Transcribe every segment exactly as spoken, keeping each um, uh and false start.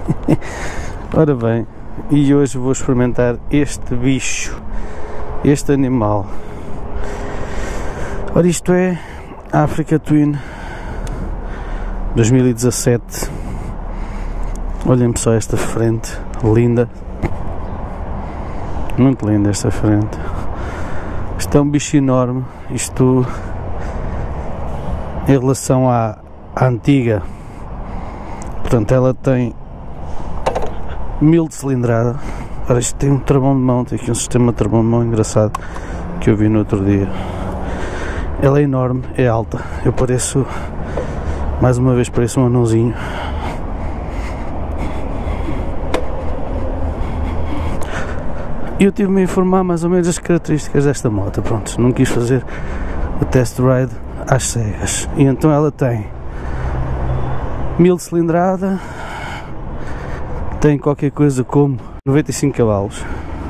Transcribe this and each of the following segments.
Ora bem, e hoje vou experimentar este bicho, este animal. Ora, isto é Africa Twin dois mil e dezassete. Olhem-me só esta frente, linda, muito linda esta frente. Isto é um bicho enorme. Isto, em relação à, à antiga, portanto, ela tem mil de cilindrada. Ora, isto tem um travão de mão, tem aqui um sistema de travão de mão engraçado que eu vi no outro dia. Ela é enorme, é alta. Eu pareço, mais uma vez, pareço um anãozinho. E eu tive-me a informar mais ou menos as características desta moto. Pronto, não quis fazer o test ride às cegas. E então ela tem mil de cilindrada, tem qualquer coisa como noventa e cinco cavalos.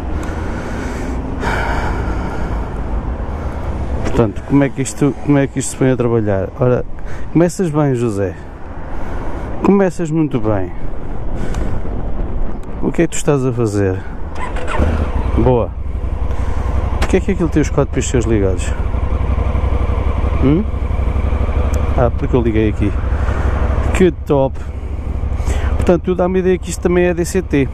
Portanto, como é que isto, como é que isto se põe a trabalhar? Ora, começas bem, José. Começas muito bem. O que é que tu estás a fazer? Boa. Porquê é que aquilo tem os quatro pistas ligados? Hum? Ah, porque eu liguei aqui. Que top! Portanto, dá-me a ideia que isto também é D C T.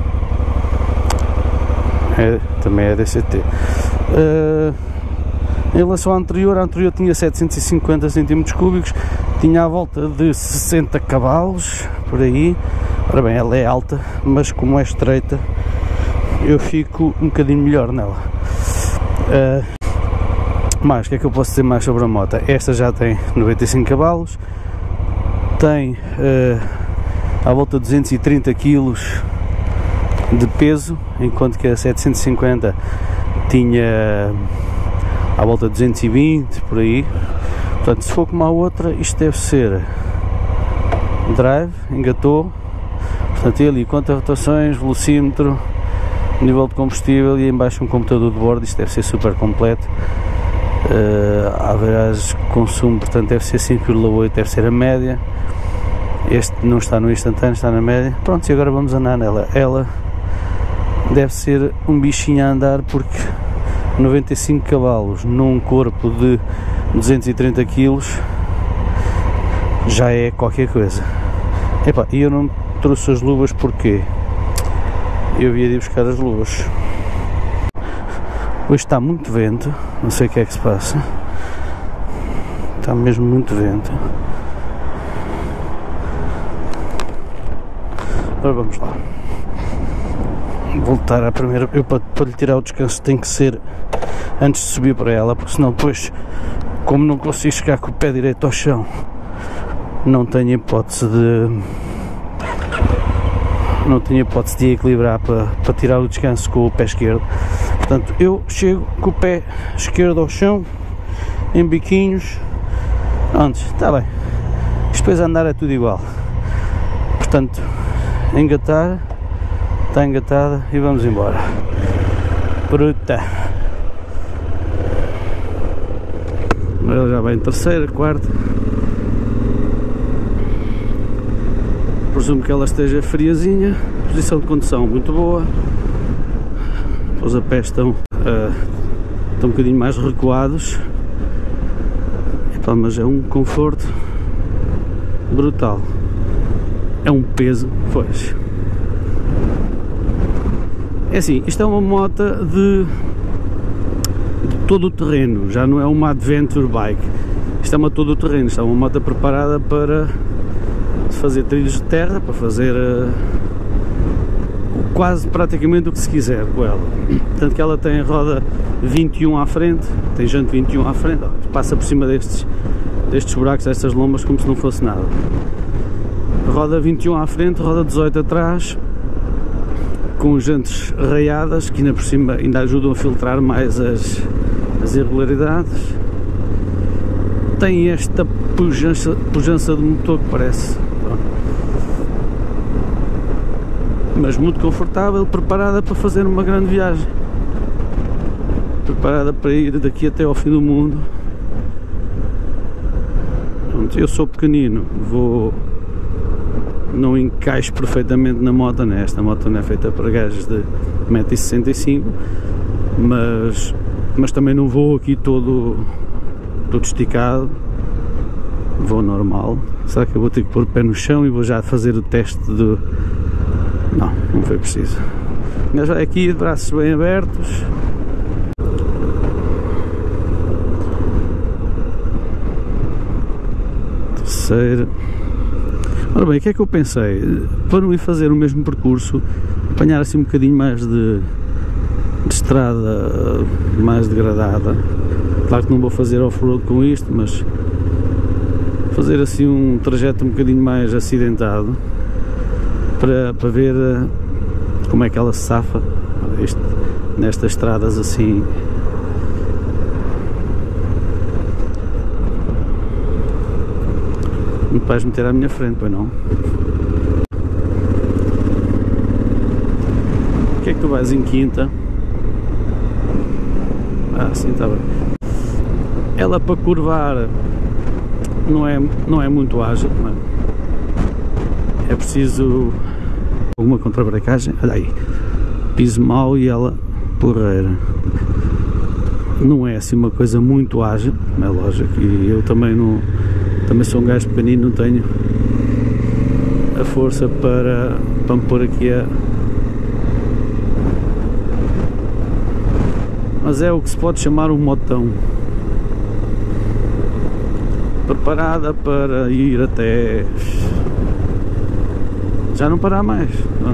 É, também é D C T. Uh, em relação à anterior, a anterior tinha setecentos e cinquenta centímetros cúbicos, tinha à volta de sessenta cavalos, por aí. Ora bem, ela é alta, mas como é estreita, eu fico um bocadinho melhor nela. Uh, mais, o que é que eu posso dizer mais sobre a moto? Esta já tem noventa e cinco cavalos, tem uh, à volta de duzentos e trinta quilos de peso, enquanto que a setecentos e cinquenta tinha à volta de duzentos e vinte, por aí. Portanto, se for como a outra, isto deve ser drive, engatou, portanto, ali conta rotações, velocímetro, nível de combustível e em baixo um computador de bordo. Isto deve ser super completo. Uh, a average consumo, portanto, deve ser cinco vírgula oito, deve ser a média. Este não está no instantâneo, está na média. Pronto, e agora vamos andar nela. Ela deve ser um bichinho a andar, porque noventa e cinco cavalos num corpo de duzentos e trinta quilos já é qualquer coisa. Epá, e eu não trouxe as luvas porque eu via de ir buscar as luvas. Hoje está muito vento, não sei o que é que se passa. Está mesmo muito vento. Agora vamos lá. Voltar à primeira. Eu para, para lhe tirar o descanso tem que ser antes de subir para ela, porque senão depois, como não consigo chegar com o pé direito ao chão, não tenho hipótese de não tenho hipótese de equilibrar para, para tirar o descanso com o pé esquerdo. Portanto, eu chego com o pé esquerdo ao chão, em biquinhos. Pronto, está bem. Depois a andar é tudo igual. Portanto, engatar, está engatada e vamos embora. Bruta. Ela já vai em terceira, quarta. Presumo que ela esteja friazinha. Posição de condução muito boa. Os pés estão, uh, estão um bocadinho mais recuados. Epá, mas é um conforto brutal. É um peso, pois. É assim, isto é uma moto de, de todo o terreno, já não é uma adventure bike. Isto é uma todo o terreno, isto é uma moto preparada para fazer trilhos de terra, para fazer uh, quase praticamente o que se quiser com ela. Tanto que ela tem a roda vinte e um à frente, tem jante vinte e um à frente, passa por cima destes, destes buracos, destas lombas, como se não fosse nada. Roda vinte e um à frente, roda dezoito atrás, com jantes raiadas, que ainda por cima ainda ajudam a filtrar mais as, as irregularidades. Tem esta pujança, pujança de motor que parece, mas muito confortável, preparada para fazer uma grande viagem, preparada para ir daqui até ao fim do mundo. Pronto, eu sou pequenino, vou não encaixo perfeitamente na moto, né? Esta moto não é feita para gajos de um metro e sessenta e cinco, mas, mas também não vou aqui todo, todo esticado, vou normal. Será que eu vou ter que pôr o pé no chão e vou já fazer o teste do... Não, não foi preciso. Mas vai aqui de braços bem abertos. Terceira. Ora bem, o que é que eu pensei? Para não ir fazer o mesmo percurso, apanhar assim um bocadinho mais de, de estrada mais degradada. Claro que não vou fazer off-road com isto, mas fazer assim um trajeto um bocadinho mais acidentado para, para ver como é que ela se safa isto, nestas estradas assim. Não vais meter à minha frente, pois não? O que é que tu vais em quinta? Ah, sim, está bem. Ela para curvar não é, não é muito ágil, não é? É preciso alguma contrabrecagem. Olha aí, piso mau e ela porreira. Não é assim uma coisa muito ágil, não é lógico, e eu também não... Também sou um gajo pequenino, não tenho a força para, para me pôr aqui a... Mas é o que se pode chamar um motão. Preparada para ir até... Já não parar mais.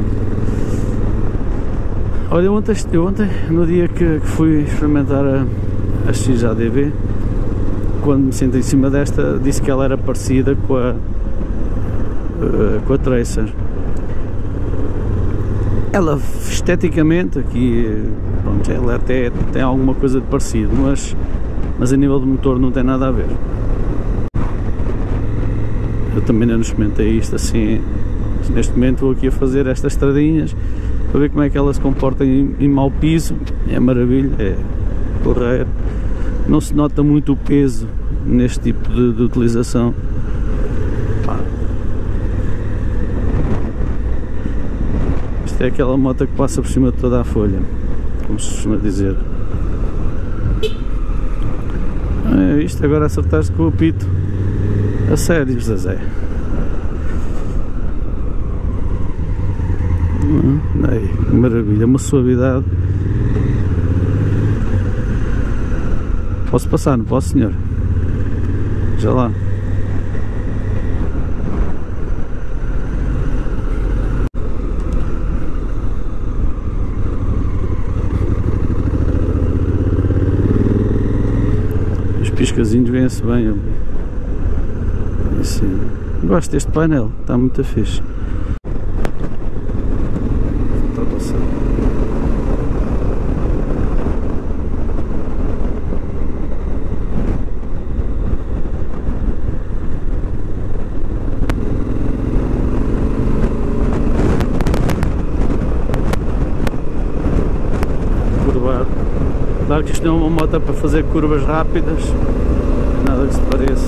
Olha, ontem, ontem no dia que, que fui experimentar a, a X A D V, quando me sentei em cima desta, disse que ela era parecida com a, uh, com a Tracer. Ela esteticamente aqui, pronto, ela até tem alguma coisa de parecido, mas, mas a nível de motor não tem nada a ver. Eu também ainda não experimentei isto assim. Neste momento vou aqui a fazer estas estradinhas para ver como é que ela se comporta em, em mau piso. É maravilha, é porreiro. Não se nota muito o peso neste tipo de, de utilização. Pá. Isto é aquela moto que passa por cima de toda a folha, como se costuma dizer. É isto, agora acertaste com o apito. A sério, Zezé. Hum, aí, que maravilha, uma suavidade. Posso passar, não posso, senhor? Já lá. Os piscazinhos vêm-se bem. Assim. Gosto deste painel, está muito fixe. Está a passar. Claro que isto não é uma moto para fazer curvas rápidas, nada que se pareça.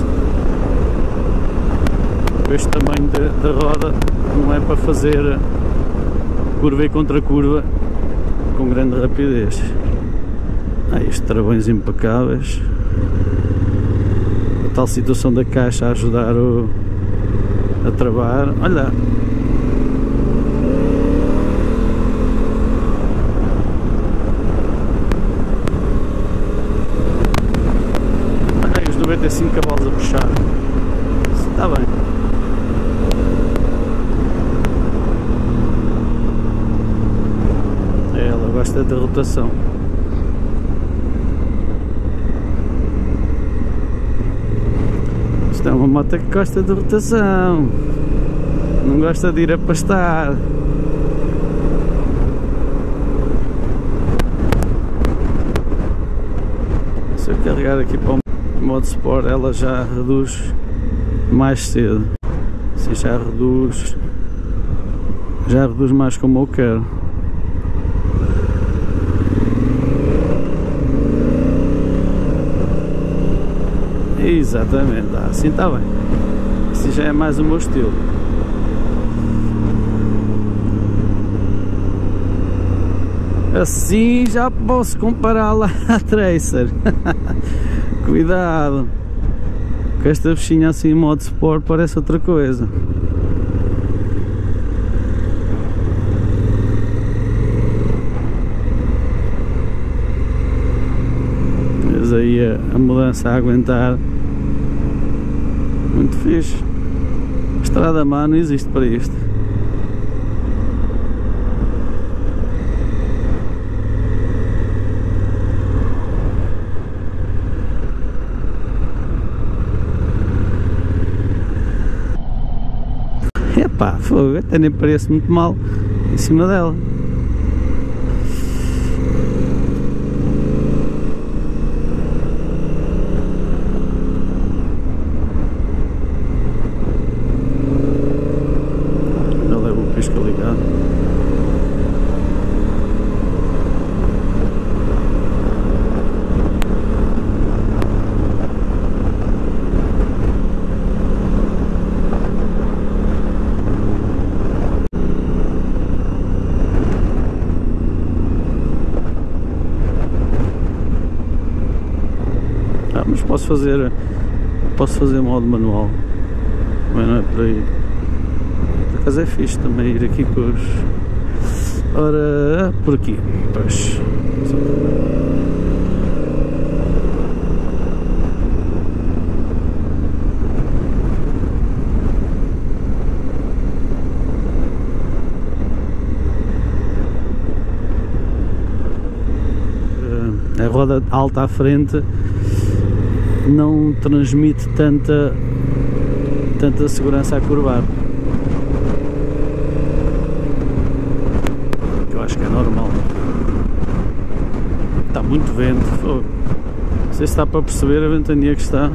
Este tamanho da roda não é para fazer curva e contra curva com grande rapidez. Ah, estes travões impecáveis. A tal situação da caixa a ajudar o, a travar. Olha! noventa e cinco cavalos a puxar. Está bem. Ela gosta da rotação. Isto é uma moto que gosta de rotação. Não gosta de ir a pastar. Se eu carregar aqui para o modo Sport, ela já reduz mais cedo. Assim já reduz já reduz mais como eu quero. Exatamente, assim está bem. Assim já é mais o meu estilo. Assim já posso compará-la à Tracer. Cuidado, que esta bichinha assim em modo Sport parece outra coisa. Mas aí a, a mudança a aguentar, muito fixe. Estrada má não existe para isto. Epá, fogo, até nem parece muito mal em cima dela. Ainda levo o pisca ligado. Mas posso fazer posso fazer modo manual, mas não é por aí. Por acaso é fixe também ir aqui com os... Ora, por aqui, pois. A roda alta à frente não transmite tanta, tanta segurança a curvar. Eu acho que é normal. Está muito vento. Não sei se está para perceber a ventania que está.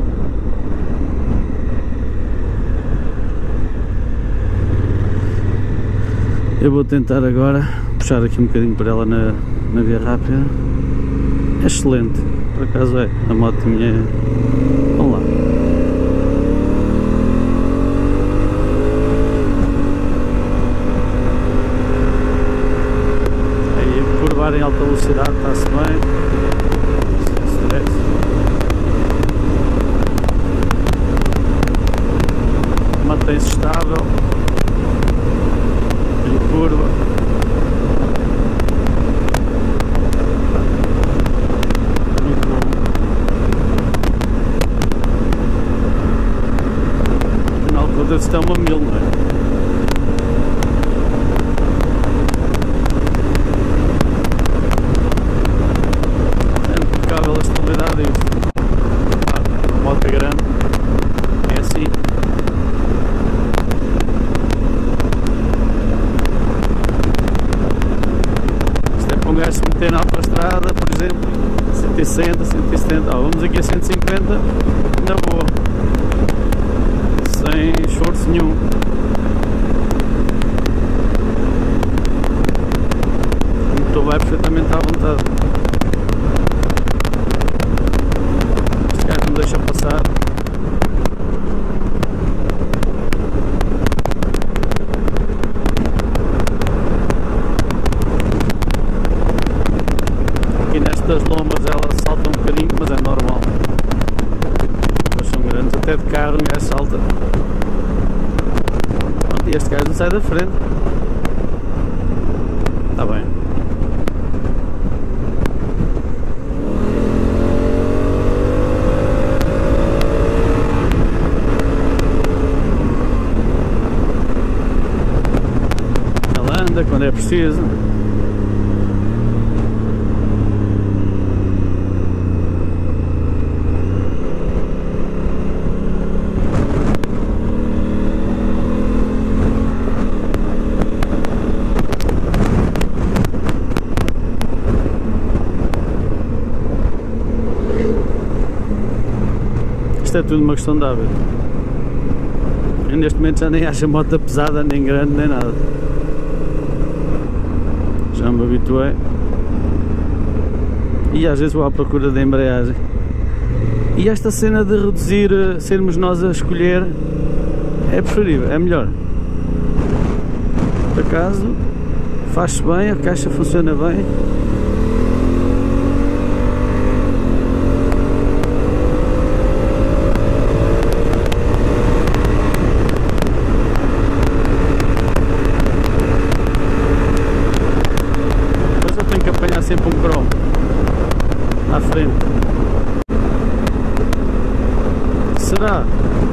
Eu vou tentar agora puxar aqui um bocadinho para ela na, na via rápida. É excelente. Por acaso é, a moto minha. Vamos lá. Aí curvar em alta velocidade está-se bem. Mantém-se estável. Em curva. Está uma mil, não é? É impecável a estabilidade disto. A moto é grande, é assim. Isto é para um gajo se meter na autoestrada, por exemplo, cento e sessenta, cento e setenta, oh, vamos aqui a cento e cinquenta, na boa. Sem esforço nenhum. O motor vai perfeitamente à vontade. Este gajo não deixa passar. Aqui nestas lombas ela salta um bocadinho, mas é normal. Elas são grandes, até de carro um gajo salta. E este gajo não sai da frente. Está bem. Ela anda quando é preciso. Isto é tudo uma questão de hábito. Eu neste momento já nem acho a moto pesada, nem grande, nem nada. Já me habituei. E às vezes vou à procura da embreagem. E esta cena de reduzir, sermos nós a escolher, é preferível, é melhor. Por acaso, faz-se bem, a caixa funciona bem. Depois eu tenho que apanhar sempre um cromo à frente. Será?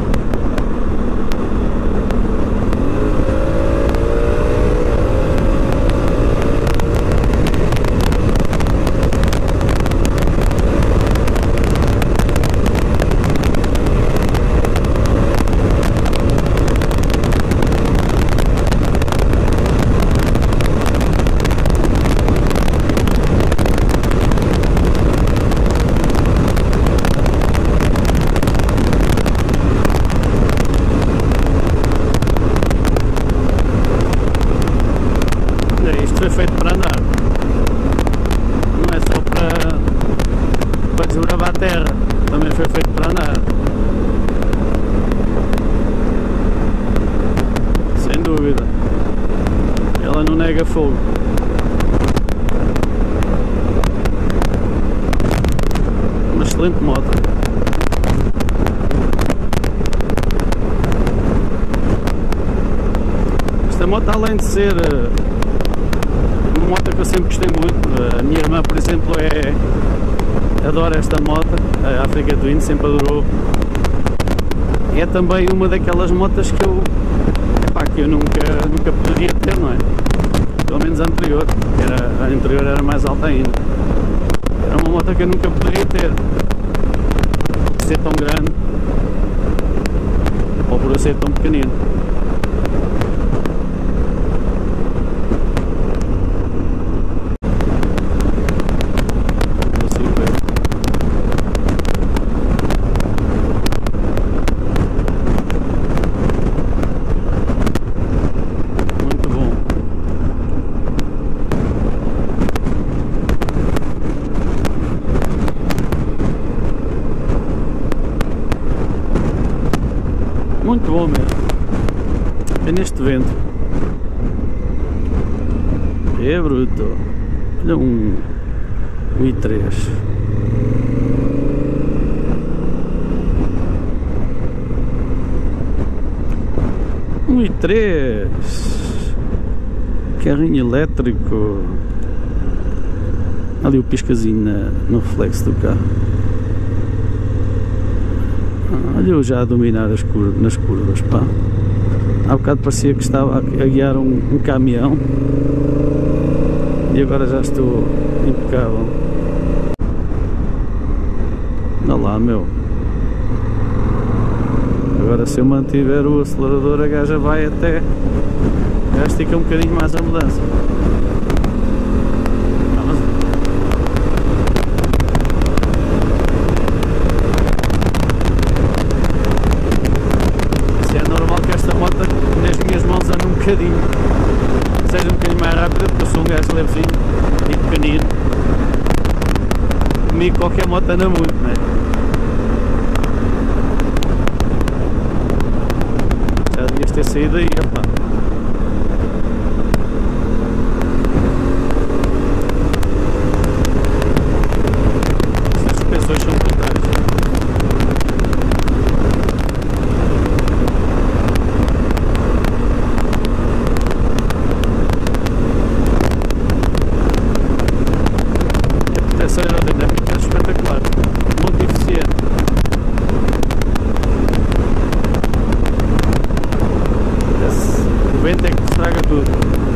Foi feito para andar, não é só para, para desbravar a terra, também foi feito para andar, sem dúvida. Ela não nega fogo. Uma excelente moto. Esta moto, além de ser uma moto que eu sempre gostei muito, a minha irmã, por exemplo, é, adora esta moto, a Africa Twin, sempre adorou. É também uma daquelas motas que eu, epá, que eu nunca, nunca poderia ter, não é? Pelo menos a anterior, era, a anterior era mais alta ainda. Era uma moto que eu nunca poderia ter, por ser tão grande, ou por eu ser tão pequenino. Muito bom mesmo. É neste vento. É bruto. Olha um, um i três. Um i três. Carrinho elétrico. Ali o piscazinho na, no reflexo do carro. Olha eu já a dominar as curvas, nas curvas, pá. Há bocado parecia que estava a guiar um, um caminhão e agora já estou impecável. Olha lá, meu. Agora se eu mantiver o acelerador, a gaja vai até... A gaja estica um bocadinho mais a mudança. Seja um bocadinho mais rápida, porque eu sou um gajo levezinho e pequenino. Comigo qualquer moto anda muito, não é? Já devias ter saído aí, opá. Estas suspensões são brutais. Essa aerodinâmica é espetacular, muito eficiente. Esse, o vento é que estraga tudo.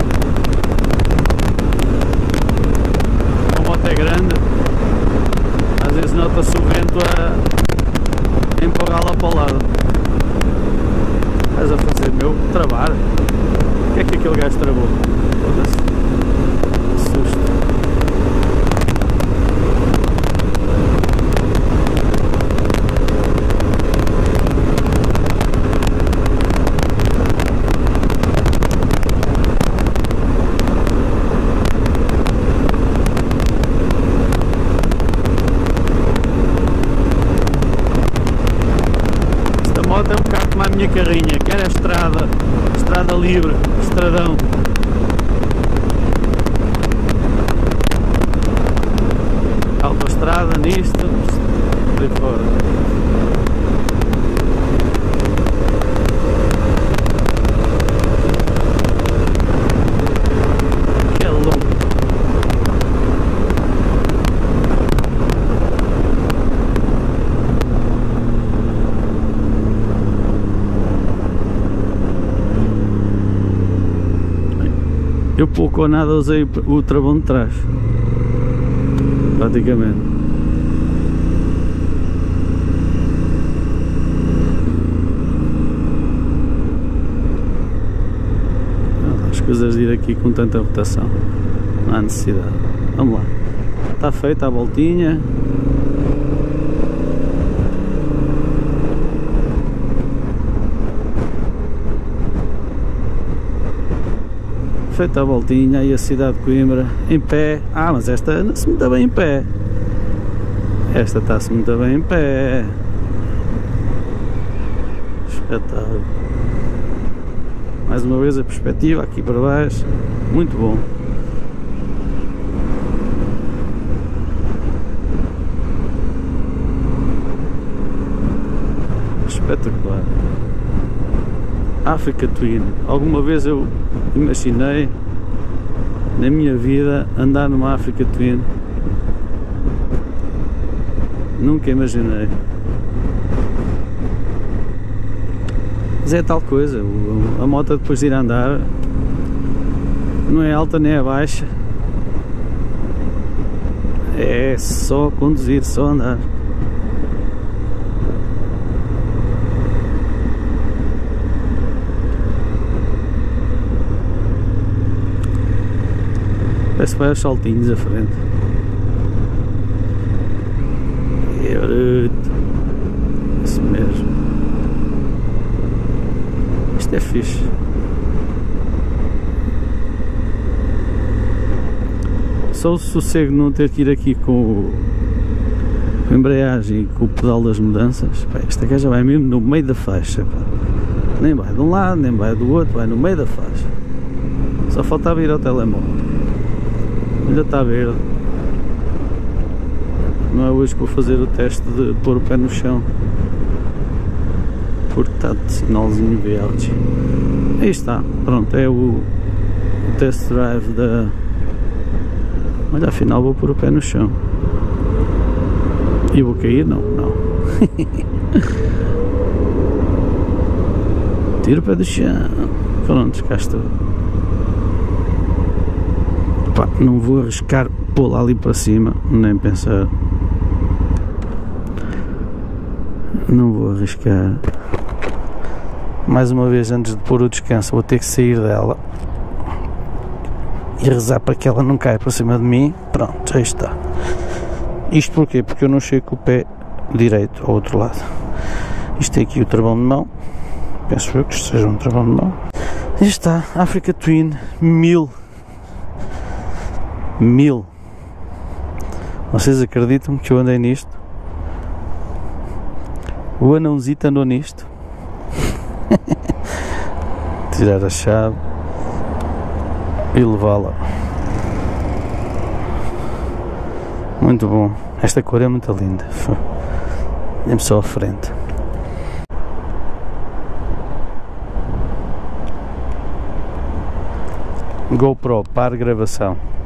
A moto é grande, às vezes nota-se o vento a empurrá-la para o lado. Estás a fazer meu travar? O que é que aquele gajo travou? Foda-se. Susto. Moto é um bocado como a minha carrinha, quer a estrada, estrada livre, estradão. Eu pouco ou nada usei o travão de trás, praticamente. As coisas de ir aqui com tanta rotação, não há necessidade. Vamos lá, está feita a voltinha. Feita a voltinha e a cidade de Coimbra em pé. Ah, mas esta anda-se muito bem em pé. Esta está-se muito bem em pé. Espetáculo. Mais uma vez a perspectiva aqui para baixo. Muito bom. Espetacular. Africa Twin. Alguma vez eu imaginei na minha vida andar numa Africa Twin? Nunca imaginei. Mas é tal coisa, a moto depois de ir andar não é alta nem é baixa, é só conduzir, só andar. Parece que vai aos saltinhos à frente. É bruto. Isso mesmo. Isto é fixe. Só o sossego de não ter que ir aqui com, o, com a embreagem e com o pedal das mudanças. Pá, esta gaja vai mesmo no meio da faixa. Pá. Nem vai de um lado, nem vai do outro, vai no meio da faixa. Só faltava ir ao telemóvel. Ainda está verde. Não é hoje que vou fazer o teste de pôr o pé no chão, porque está de sinalzinho verde. Aí está, pronto, é o, o test drive da... Olha, afinal vou pôr o pé no chão. E vou cair? Não, não. Tira o pé do chão. Pronto, cá estou. Pá, não vou arriscar pô-la ali para cima, nem pensar. Não vou arriscar. Mais uma vez, antes de pôr o descanso, vou ter que sair dela e rezar para que ela não caia para cima de mim. Pronto, aí está. Isto porquê? Porque eu não chego com o pé direito ao outro lado. Isto é aqui o travão de mão. Penso eu que isto seja um travão de mão. Aí está, Africa Twin mil. Mil. Vocês acreditam que eu andei nisto? O anãozito andou nisto. Tirar a chave e levá-la. Muito bom. Esta cor é muito linda. Dê-me só à frente. GoPro para gravação.